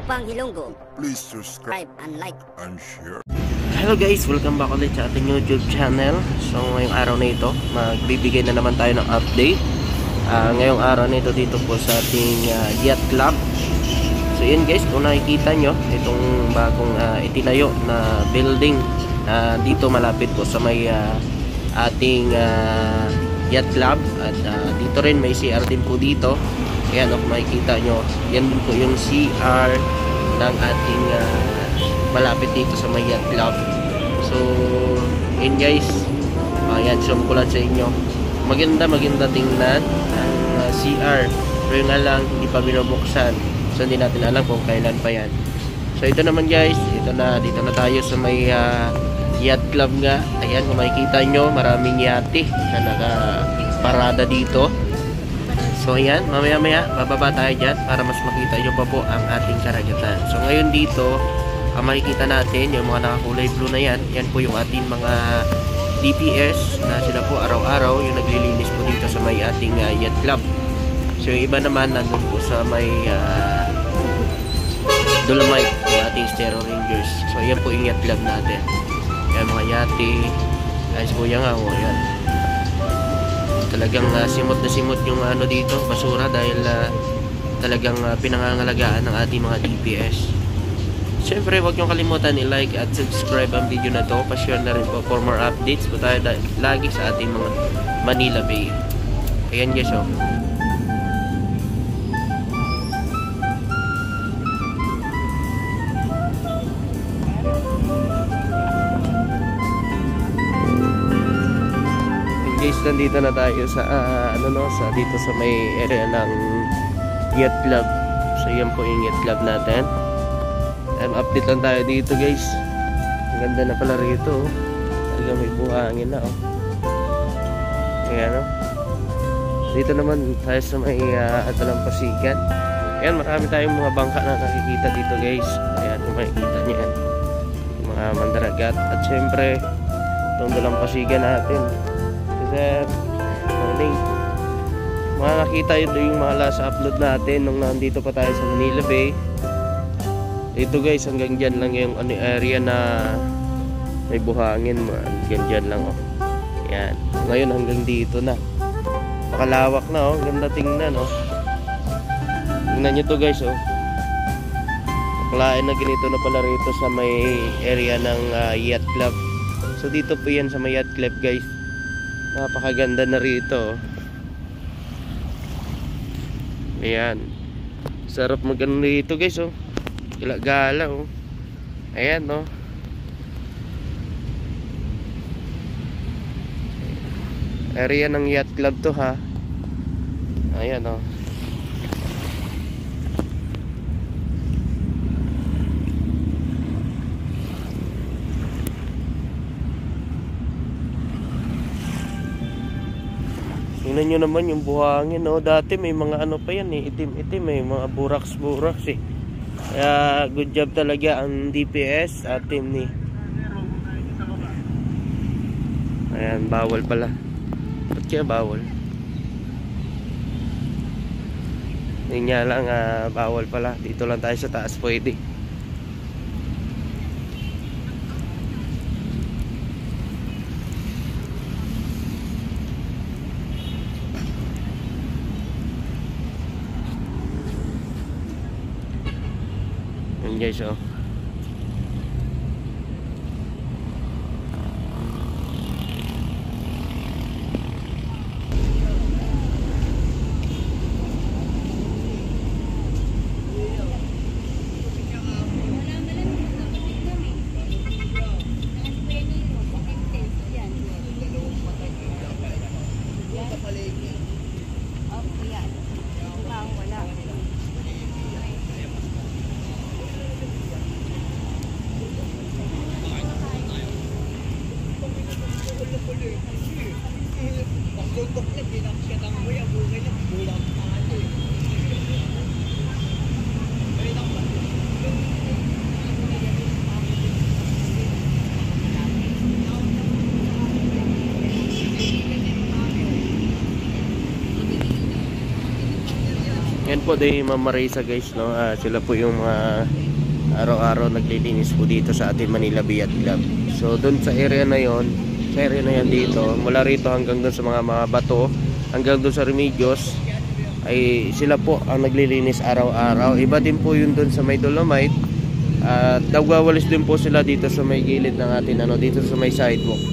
Lupang Ilonggo. Please subscribe and like and share. Hello guys, welcome back ulit sa ating YouTube channel. So ngayong araw na ito, magbibigay na naman tayo ng update. Ngayong araw na ito dito po sa ating yacht club. So yun guys, kung nakikita nyo itong bagong itinayo na building dito malapit po sa may ating yacht club. At dito rin may CR din po dito. Ayan, kung makikita nyo, yan din po yung CR ng ating malapit dito sa may yacht club. So yun guys, ayan, show ko lang sa inyo. Maganda tingnan ang CR, pero nga lang hindi pa binubuksan, so hindi natin alam kung kailan pa yan. So ito naman guys, dito na tayo sa may yacht club nga. Ayan, kung makikita nyo, maraming yate na nakaparada dito. So ayan, mamaya bababa tayo dyan para mas makita nyo pa po ang ating karagatan. So ngayon dito, ang makikita natin yung mga nakakulay blue na yan, yan po yung ating mga DPS na sila po araw-araw yung naglilinis po dito sa may ating yacht club. So yung iba naman nandun po sa may Dolomite, yung ating Stero Rangers. So yan po yung yacht club natin. Yan mga yate, ayos po yan nga, yan. Talagang simot na simot yung ano dito, basura, dahil talagang pinangangalagaan ng ating mga DPS. Siyempre, huwag nyo kalimutan i-like at subscribe ang video na to. Pa-share na rin po for more updates po tayo lagi sa ating mga Manila Bay. Ayan guys, oh. Guys, nandito na tayo sa sa dito sa may area ng yacht club. So yan po yung yacht club natin. Update lang tayo dito guys. Ang ganda na pala rito, oh. Talagang may buhangin na, oh. Ayan, oh. Dito naman tayo sa may Dalampasigan. Ayan, marami tayong mga bangka na nakikita dito guys. Ayan, kung makikita nyo yan, mga mandaragat. At syempre itong Dalampasigan natin, sir, morning. Makakita ito yung mga last upload natin nung nandito pa tayo sa Manila Bay. Ito guys, hanggang dyan lang yung area na may buhangin. Hanggang dyan lang, oh. Yan. Ngayon hanggang dito na. Makalawak na, oh. Ganda tingnan, oh. Tingnan nyo to guys, oh. Nakalain na ganito na pala rito sa may area ng yacht club. So dito po yan sa may yacht club guys. Napakaganda na rito, oh. Ayan. Sarap magano rito guys, oh. Gala, oh. Ayan, oh. Area ng yacht club to, ha. Ayan, oh. Tingnan nyo naman yung buhangin, oh. Dati may mga ano pa yan, eh. Itim-itim, may mga buraks eh. Kaya good job talaga ang DPS at team ni. Ayan, bawal pala. Ba't kaya bawal? Hindi nga lang bawal pala. Dito lang tayo sa taas pwede. Guys, oh. Yan po day Ma'am Marisa guys, no? Sila po yung araw-araw naglilinis po dito sa ating Manila Bay Yacht Club. So doon sa area na yon, sa area na yan dito, mula rito hanggang doon sa mga bato, hanggang doon sa Remedios, ay sila po ang naglilinis araw-araw. Iba din po yun doon sa may Dolomite. At nagwawalis din po sila dito sa may gilid ng atin, dito sa may sidewalk.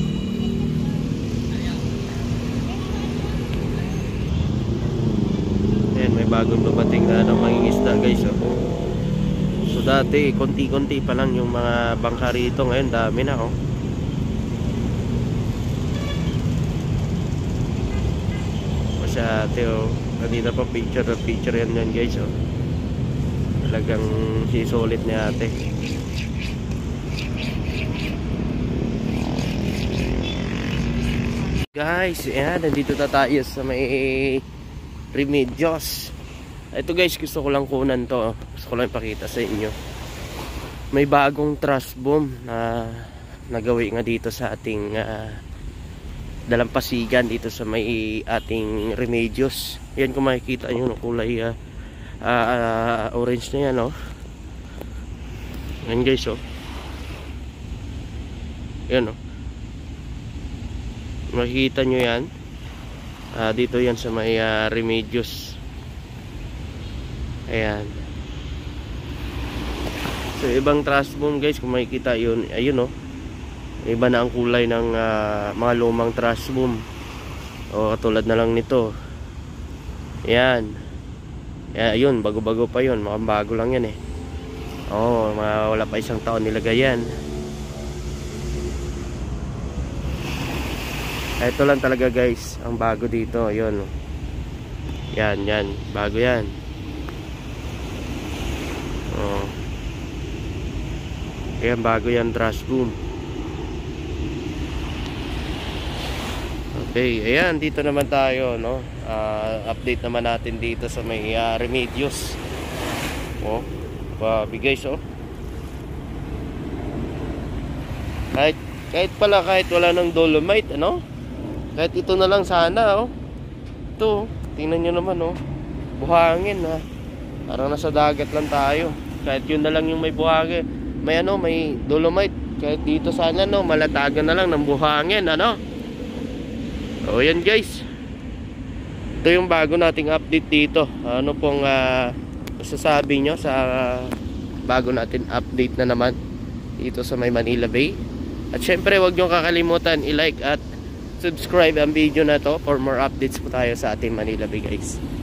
Ayan, may bagong dumating na mangingisda guys. So dati konti-konti pa lang yung mga bangka rito, ngayon dami na Masyate kanina pa picture yan guys talagang sisulit ni ate. Guys, ayan, nandito na tayo sa may Remedios. Ito guys, gusto ko lang kunan to. Gusto ko lang ipakita sa inyo. May bagong truss boom na nagawi nga dito sa ating dalampasigan dito sa may ating Remedios. Yan, kung makikita nyo no, kulay orange na yan yan guys yan makikita nyo yan. Dito yan sa may Remedios. Ayan. So ibang truss boom guys, kung makikita yun, ayun iba na ang kulay ng mga lumang truss boom. Katulad na lang nito. Yan. Ayun, bago-bago pa yun. Mukhang bago lang yan wala pa isang taon nilagay yan. Ito lang talaga guys ang bago dito. Ayun. Yan, bago yan. Ayan, bago yan, truss boom. Okay, ayan, dito naman tayo update naman natin dito sa may Remedios. Babi guys kahit wala ng Dolomite kahit ito na lang sana ito, tingnan nyo naman buhangin parang nasa dagat lang tayo. Kahit yun na lang yung may buhangin, may Dolomite. Kahit dito sana malatagan na lang ng buhangin So yan guys, ito yung bago nating update dito. Ano pong masasabi nyo sa bago natin update na naman dito sa may Manila Bay? At syempre huwag nyo kakalimutan i-like at subscribe ang video na to for more updates po tayo sa ating Manila Bay guys.